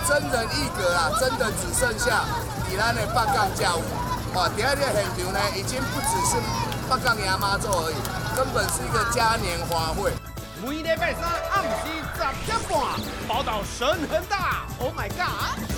真人一格啊，真的只剩下咱的北港教舞。哇，第二个现场呢，已经不只是北港亚妈祖而已，根本是一个嘉年华会。 每礼拜三暗时10点半，宝岛神很大 ，Oh my God！